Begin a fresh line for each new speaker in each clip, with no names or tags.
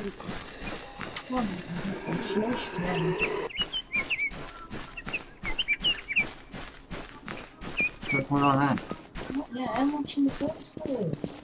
One appreciation.
What's going on that?
Yeah, I'm watching the service calls.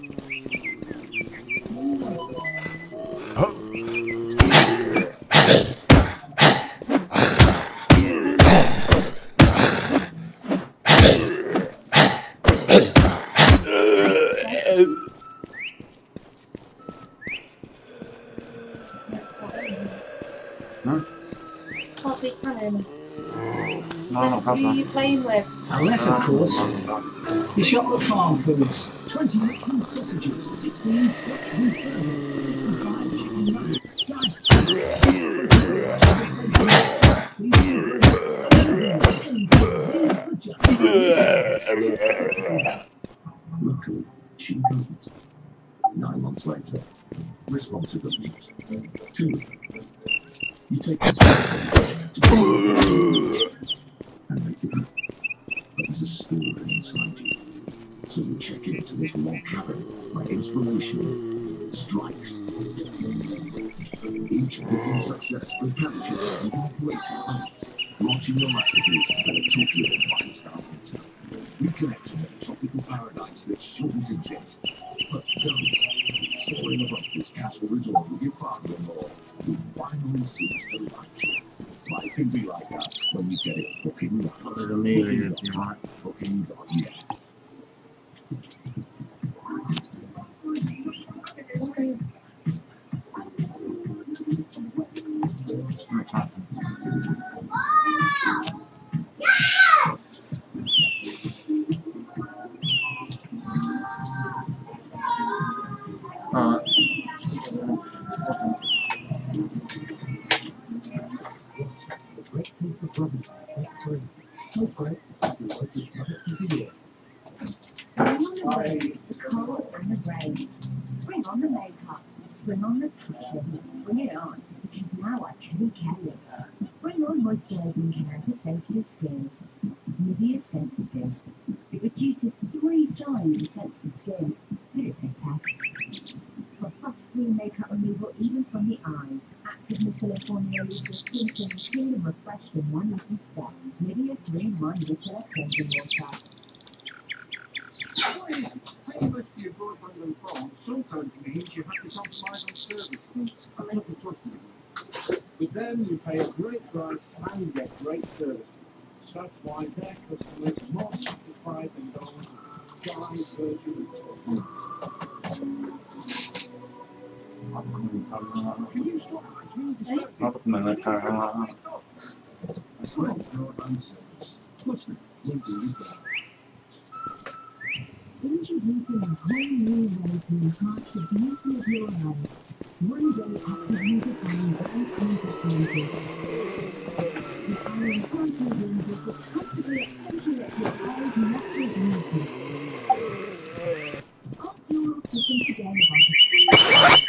Huh?
Oh, so you can hear me.
No,
So,
no
who are
problem.
you playing with?
Unless, of course, you shop at Farm Foods. 20 Richmond sausages, 16 Scotch beef burgers, 65 chicken nuggets. Guys, luckily, she doesn't. 9 months later, responsibility. 2 of them. You take responsibility to and they do. But there's a story inside you. So you check into this log cabin where inspiration strikes. Each booking success propels you to even greater heights. Launching your masterpiece at a Tokyo 5-star hotel. Reconnecting with a tropical paradise that shouldn't exist, but does. Soaring above this castle resort with your father-in-law, who finally seems to like you. Life can be like that when you get it fucking right.
There's a meeting if you want.
Fucking got you.
What's happening?
The great taste of brothers set free. So great, you want to have it to the year.
Bring on the rain, the cold and the rain. Bring on the makeup. Bring on the kitchen. Bring it on, because now I can carry it. Bring on moisturizing hair to sensitive skin. Nivea Sensitive. It reduces 3 times sensitive skin. It's fantastic. For fuss-free makeup removal even from the eyes. Active micellar formula leaves your skin feeling clean and refreshed in 1 easy step. Nivea 3-in-1 Micellar Cleansing Water.
Pretty much your boyfriend and phone sometimes means you have to compromise on service. That's not the truth. But then you pay a great price and get great service. So that's why their customers are more satisfied than those with Sky Virgin. Can you stop?
Not in the car.
That's right, broadband service. What's that? We'll do it better.
Introducing a whole new way to enhance the beauty of your life. One day actively defined very consciously. The iron constantly ranges will comfortably accentuate your body's natural beauty. Ask your optician today about it.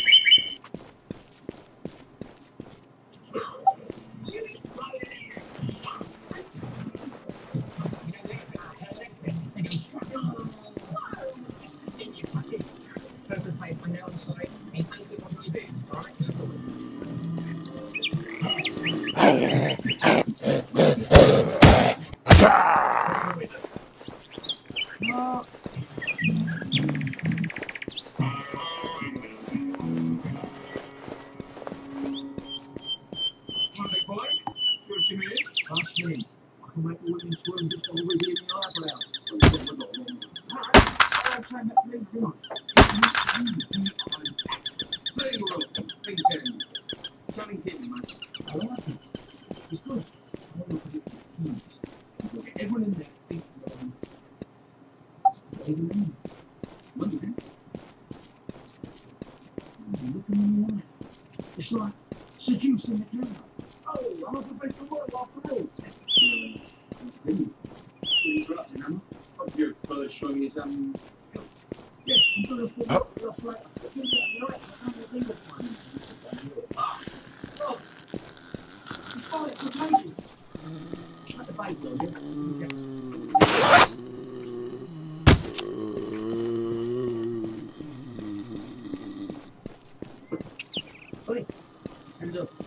Monday boy, switch your minutes. That's me. I can make the women swim just over here in your eyebrows. I'll try that play one. Playing world, think ten. Johnny Kitten, man. I like it. It's good. It's more of a teams. You'll get everyone in there thinking about it. Everyone. Monday. You look in the eye. It's like seducing the camera. Oh, I'm not going to work after all. Interrupting, am I? Oh, your brother's showing his skills. Yeah, I'm going to put this off later. But give me that right, I'm going to do this one. Oh, it's amazing. Like the bait, though, yeah?
Oi, hands up.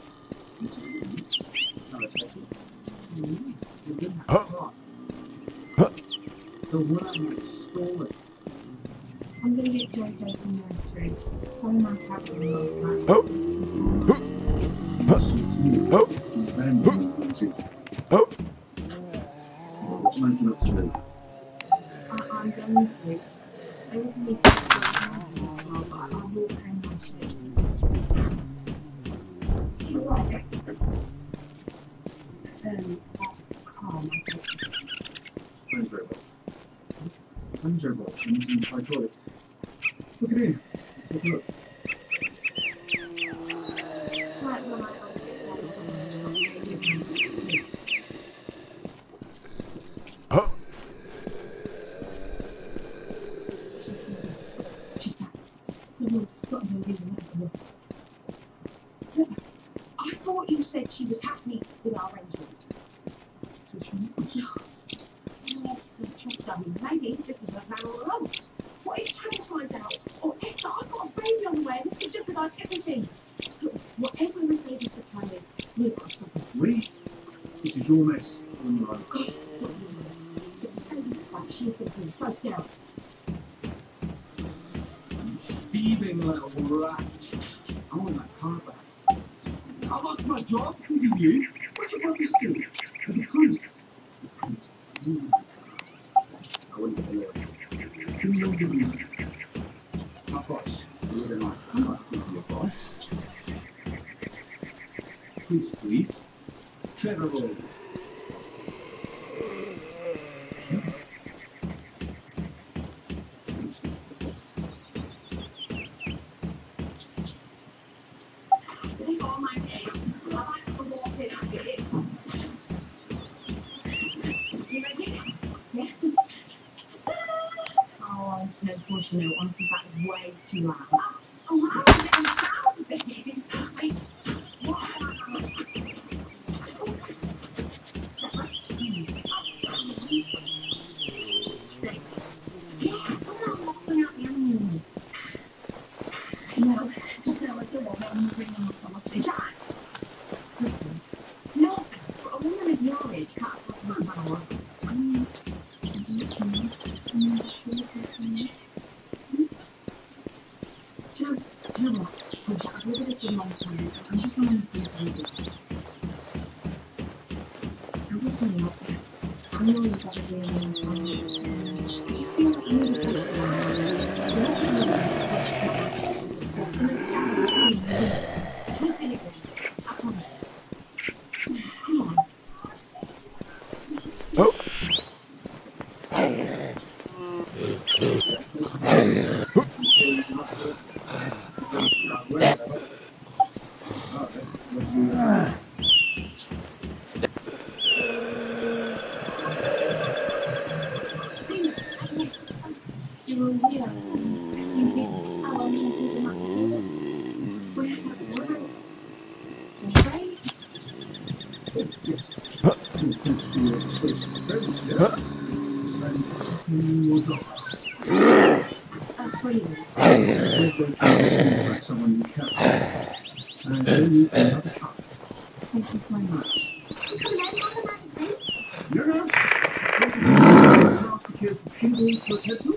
You did have a car. The one I stole it.
I'm gonna get JJ from nursery. Someone else happened last night.
Making up to me.
I'm going to. I was meeting well, but I will pay my shifts. Right. Car, my picture.
I'm very well. I'm very well. I'm using hydraulic. Look at here. Look, look.
Like when I went to get one of them. She says, she's back. Someone's got her leaving that. I thought you said she was happy with our arrangement.
So she
Yes, but trust me, maybe this was a man all along. What are you trying to find out? Oh, Esther, I've got a baby on the way. This could jeopardize everything. Look, whatever Mercedes is planning, we've got to stop it.
We? This is your mess. On your own.
God, what do you mean? If Mercedes is back, she's going to be both down.
Thieving little rat. I want that car back. How much my job? Who's you? What's your brother's suit? The police. The police. I wouldn't get along. Who's your business? My boss. Really nice. I'm not speaking your boss. Please. Trevor Road.
Leave all my name. I like to walk in and get it. You ready? Yeah. Oh, unfortunately, honestly, that was way too loud. Oh, I was getting sound of it. Listen, no offense, but a woman of your age can't afford to listen to our words. Do you know what? I've lived with this for a long time. I'm just wanting to think of you. I'm just going to help you. I know you've got to be in your times. I just feel like you need to push something. You're not going to be listen again. I promise. Come on. You're here. You get how long you think about it. We have to work. Right? That's brilliant.
Someone you can. And then you can have a truck.
Thank you so much.
Your house? House to care for shingles for petrol?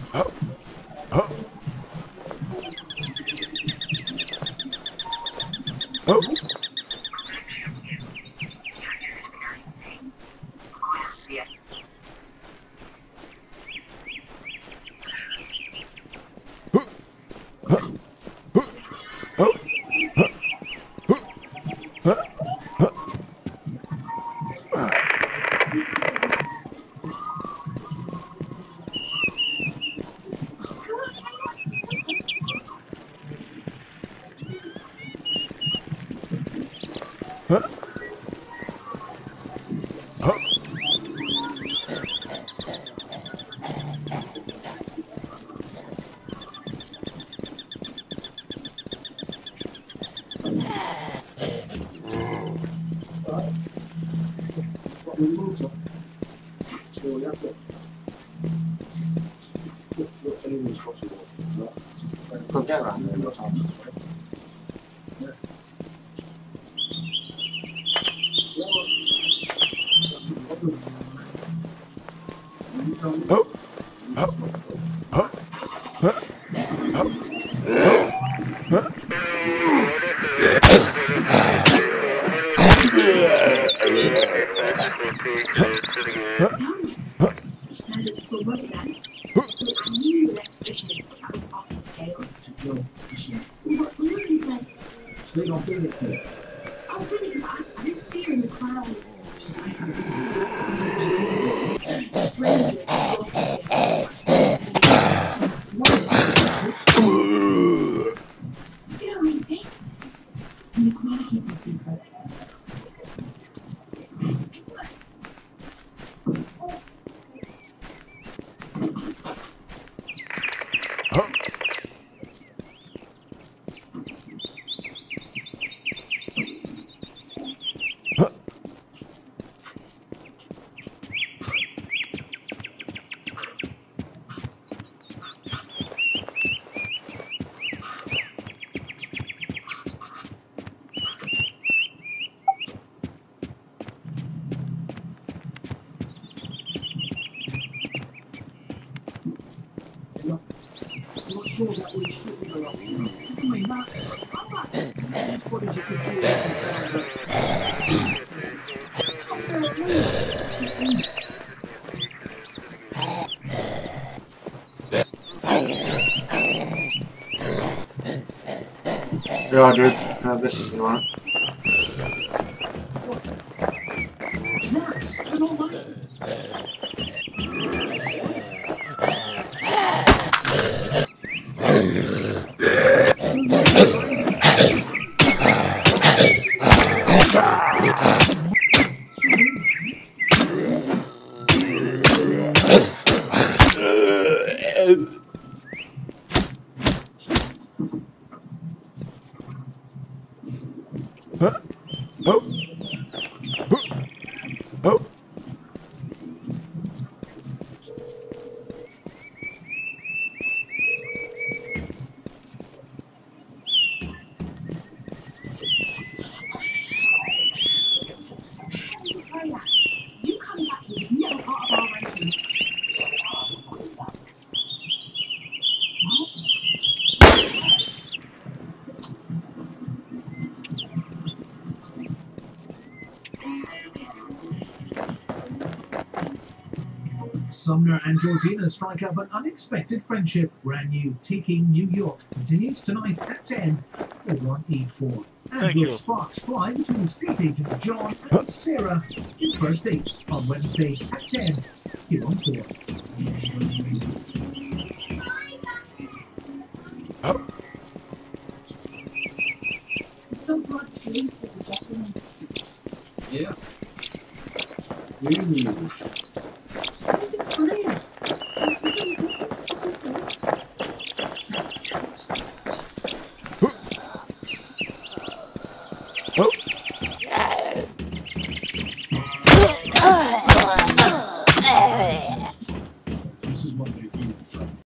Không chắc là người nó xong.
Standards for money then. I knew the exhibition that was off the scale. Well, what's the movie say?
They don't do it here.
Oh, really? I didn't see her in the crowd. You know what he said? You can keep the secrets.
I'm not sure that we should be allowed. I mean, that, what is it to
Yeah, dude. This is one.
Max, I don't like it.
You come back here is never part of our arrangement.
Sumner and Georgina strike up an unexpected friendship. Brand new Taking New York continues tonight at 10 over on E4. And
Thank
will
you.
sparks fly between estate agent John and Sarah in First Dates on Wednesday at 10 here on 4.
I'm so pleased that the gentleman's
Yeah.
Mm.